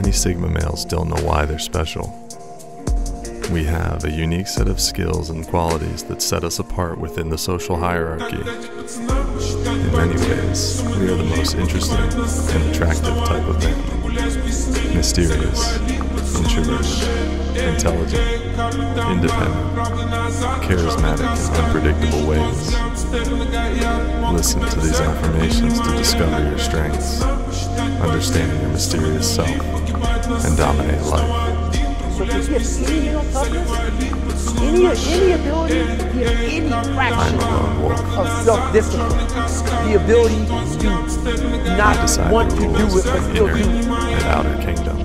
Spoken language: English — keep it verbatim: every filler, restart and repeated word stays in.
many Sigma males don't know why they're special. We have a unique set of skills and qualities that set us apart within the social hierarchy. In many ways, we are the most interesting and attractive type of man. Mysterious, introverted, intelligent, independent, charismatic in unpredictable ways. Listen to these affirmations to discover your strengths, understand your mysterious self, and dominate life. So if you have any mental toughness, any, any ability, if you have any fraction of self-discipline, the ability to not want to do it but still do it. And outer kingdom.